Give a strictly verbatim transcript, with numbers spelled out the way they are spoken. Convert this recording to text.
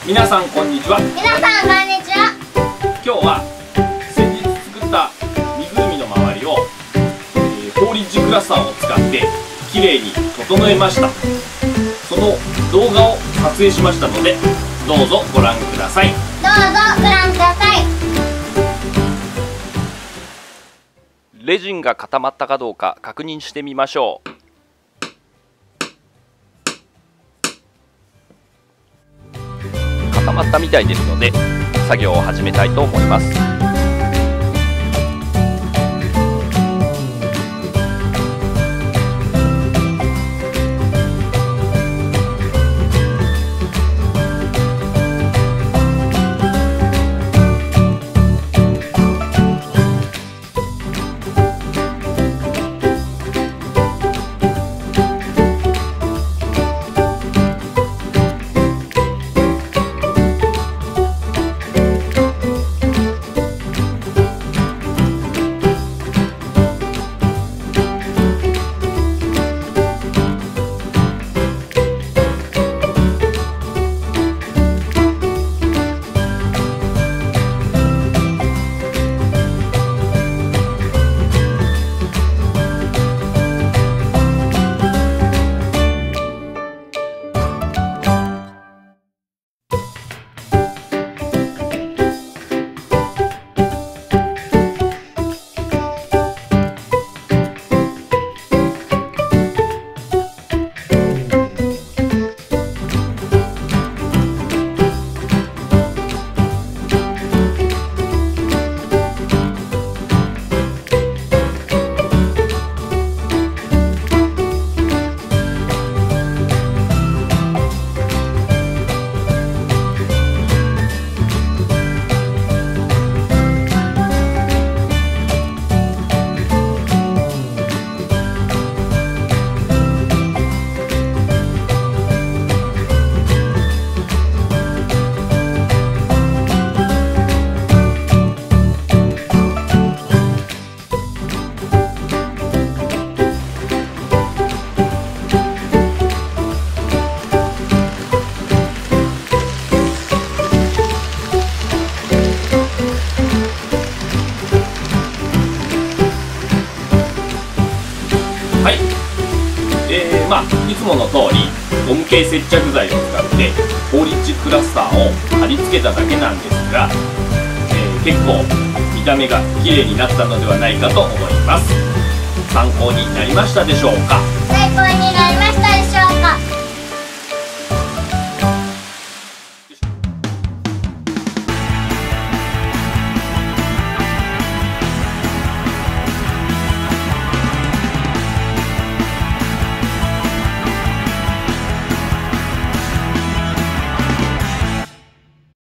皆さんこんにちは。 皆さんこんにちは。 今日は先日作った湖の周りを、えー、フォーリッジクラスターを使ってきれいに整えました。その動画を撮影しましたので、どうぞご覧ください。 どうぞご覧ください。 レジンが固まったかどうか確認してみましょう。固まったみたいですので、作業を始めたいと思います。 はい、えー、まあいつもの通りゴム系接着剤を使ってフォーリッジクラスターを貼り付けただけなんですが、えー、結構見た目が綺麗になったのではないかと思います。参考になりましたでしょうか？ 最高になりました。